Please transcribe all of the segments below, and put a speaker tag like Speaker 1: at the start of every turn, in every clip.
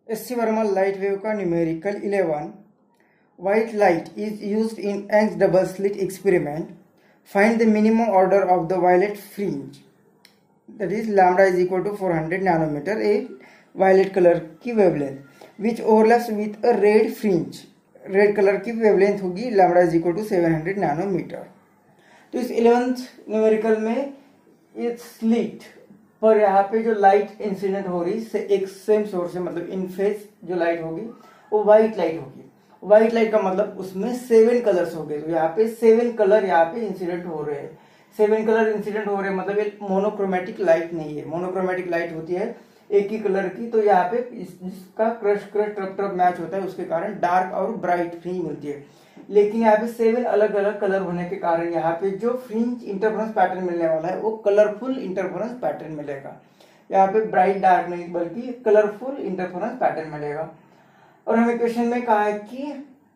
Speaker 1: SC Verma light wave का numerical 11. White light is used in Young's double slit experiment. Find the minimum order of the violet fringe. That is lambda is equal to 400 nanometer, a violet color की wavelength, which overlaps with a red fringe. Red colour की wavelength होगी lambda is equal to 700 nanometre. तो इस 11th numerical में ये slit पर यहाँ पे जो लाइट इंसिडेंट हो रही से एक सेम सोर्स है, मतलब इन फेज जो लाइट होगी वो व्हाइट लाइट होगी। व्हाइट लाइट का मतलब उसमें 7 कलर्स हो गए, तो यहाँ पे 7 कलर यहाँ पे इंसिडेंट हो रहे हैं। 7 कलर इंसिडेंट हो रहे हैं मतलब ये मोनोक्रोमेटिक लाइट नहीं है। मोनोक्रोमेटिक लाइट होती है एक ही कलर की, तो यहाँ पे जिसका crest crest trough trough match होता है उसके कारण डार्क और ब्राइट फ्रिंज मिलती है। लेकिन यहाँ पे 7 अलग अलग कलर होने के कारण यहाँ पे जो फ्रिंज इंटरफेरेंस पैटर्न मिलने वाला है वो कलरफुल इंटरफेरेंस पैटर्न मिलेगा। यहाँ पे ब्राइट डार्क नहीं बल्कि कलरफुल इंटरफेरेंस पैटर्न मिलेगा। और हमें क्वेश्चन में कहा है कि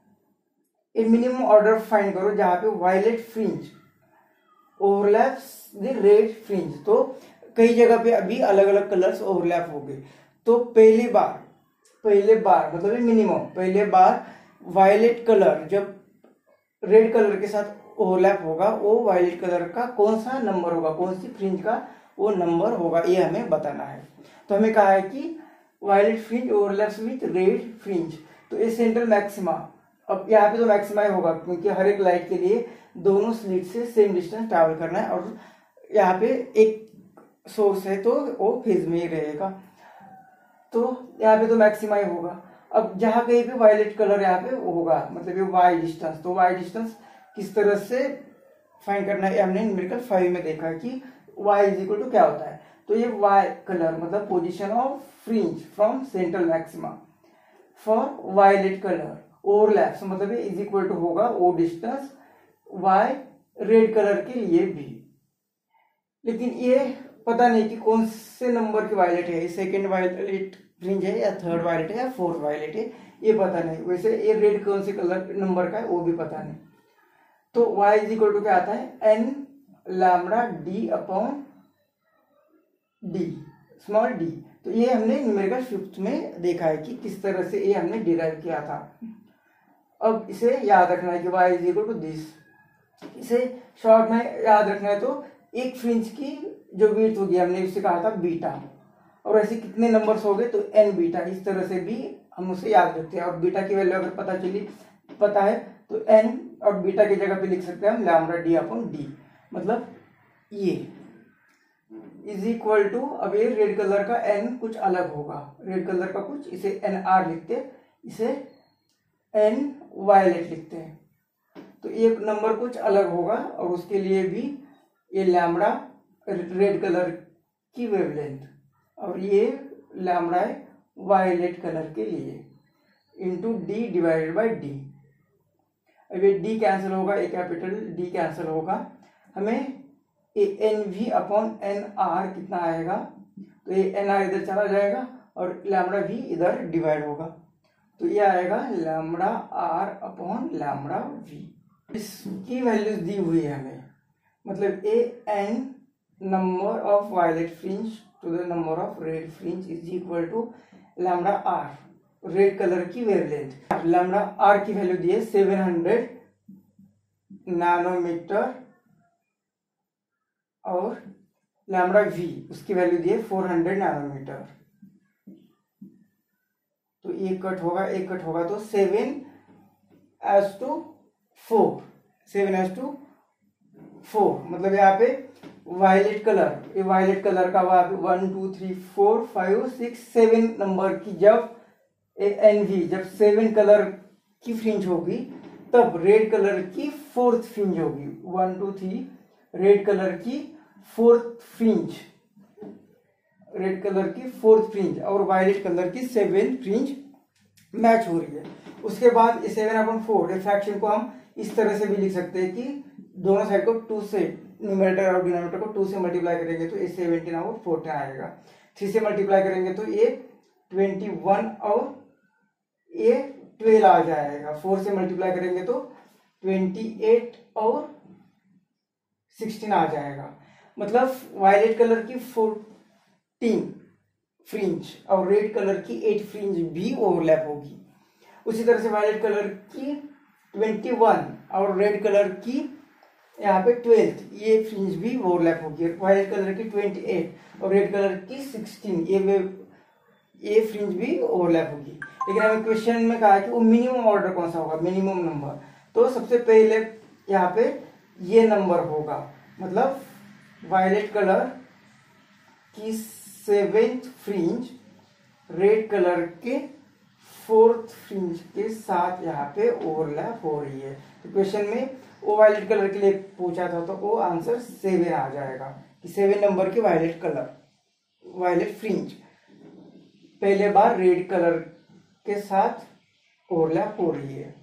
Speaker 1: ए मिनिमम ऑर्डर फाइंड करो जहाँ पे violet fringe overlaps the red fringe. तो कई जगह पे अभी अलग अलग कलर्स ओवरलैप हो गए। तो पहले बार मतलब मिनिमम पहले बार वायलेट कलर जब रेड कलर के साथ ओवरलैप होगा वो वायलेट कलर का कौन सा नंबर होगा, कौन सी फ्रिंज का वो नंबर होगा, ये हमें बताना है। तो हमें कहा है कि violet fringe overlaps with red fringe. तो ये सेंट्रल मैक्सिमा, अब यहाँ पे तो मैक्सिमा ही होगा क्योंकि हर एक लाइट के लिए दोनों स्लिट से सेम डिस्टेंस ट्रैवल करना है और यहाँ पे एक सोर्स है तो वो फेज में ही रहेगा। तो यहाँ पे तो मैक्सिमा ही होगा। अब जहां कहीं पे वायलेट कलर यहाँ पे होगा मतलब ये वाई डिस्टेंस, तो वाई डिस्टेंस किस तरह से फाइंड करना है हमने न्यूमेरिकल 5 में देखा कि y इज इक्वल टू क्या होता है। तो ये y कलर मतलब position of fringe from central maxima for violet colour overlaps मतलब ये इज इक्वल टू होगा वो डिस्टेंस y रेड कलर के लिए भी। लेकिन ये पता नहीं कि कौन से नंबर की वायलेट है, सेकेंड वायलेट फ्रिंज है या थर्ड वायलेट है या फोर्थ वायलेट है, ये पता नहीं। वैसे ये रेड कौन से कलर नंबर का है वो भी पता नहीं। तो y इज इक्वल टू क्या आता है n lambda d upon d small d। तो ये हमने न्यूमेरिकल 5th में देखा है कि किस तरह से ये हमने डिराइव किया था। अब इसे याद रखना है कि y is equal to this. इसे शॉर्ट में याद रखना है तो एक फ्रिंज की जो विड्थ होगी हमने उससे कहा था बीटा, और ऐसे कितने नंबर्स हो गए तो n बीटा, इस तरह से भी हम उसे याद रखते हैं। और बीटा की वैल्यू अगर पता है तो n और बीटा की जगह पे लिख सकते हैं हम लैम्बडा d अपॉन d। मतलब ये इज इक्वल टू, अब ये रेड कलर का n कुछ अलग होगा, रेड कलर का कुछ, इसे NR लिखते, इसे n वायलेट लिखते हैं। तो ये नंबर कुछ अलग होगा और उसके लिए भी ये लैम्बडा रेड कलर की वेवलेंथ और ये लैम्बडा है वायलेट कलर के लिए into D divided by D. अब ये डी कैंसिल होगा, ए कैपिटल डी कैंसिल होगा, हमें ये N V upon N R कितना आएगा, तो ये एन आर इधर चला जाएगा और लैम्बडा वी इधर डिवाइड होगा, तो ये आएगा lambda R upon lambda V. इसकी वैल्यूज दी हुई है हमें, मतलब a N number of violet fringe to the number of red fringe is equal to lambda R, red colour की वेवलेंथ। लैम्बडा आर की वैल्यू दी है 700 नैनोमीटर और लैम्बडा वी उसकी वैल्यू दी है 400 नैनोमीटर। तो एक कट होगा तो 7:4 मतलब यहाँ पे वायलेट कलर का वहां पे 1 2 3 4 5 6 7 नंबर की जब एनवी जब 7 कलर की फ्रिंज होगी तब रेड कलर की फोर्थ फ्रिंज होगी। 1 2 3 रेड कलर की फोर्थ फ्रिंज और वायलेट कलर की 7 फ्रिंज मैच हो रही है। उसके बाद 7/4 फ्रैक्शन को हम इस तरह से भी लिख सकते हैं कि दोनों साइड को 2 से, न्यूमरेटर और डिनोमिनेटर को 2 से मल्टीप्लाई करेंगे तो ये 17/14 आएगा। 3 से मल्टीप्लाई करेंगे तो ये 21 और ये 12 आ जाएगा। 4 से मल्टीप्लाई करेंगे तो 28 और 16 आ जाएगा। मतलब वायलेट कलर की 14 फ्रिंज और रेड कलर की 8 फ्रिंज भी ओवरलैप होगी। उसी तरह से वायलेट कलर की 21 और रेड कलर की यहाँ पे 12 ये फ्रिंज भी ओवरलैप होगी। वायलेट कलर की 28 और रेड कलर की 16 ये फ्रिंज भी ओवरलैप होगी। लेकिन हमें क्वेश्चन में कहा कि वो मिनिमम ऑर्डर कौन सा होगा, मिनिमम नंबर। तो सबसे पहले यहाँ पे ये नंबर होगा, मतलब वायलेट कलर की 7th फ्रिंज रेड कलर के 4th फ्रिंज के साथ यहाँ पे ओवरलैप हो रही है। तो क्वेश्चन में वो वायलेट कलर के लिए पूछा था, तो वो आंसर 7 आ जाएगा कि 7 नंबर की वायलेट फ्रिंज पहले बार रेड कलर के साथ ओवरलैप हो रही है।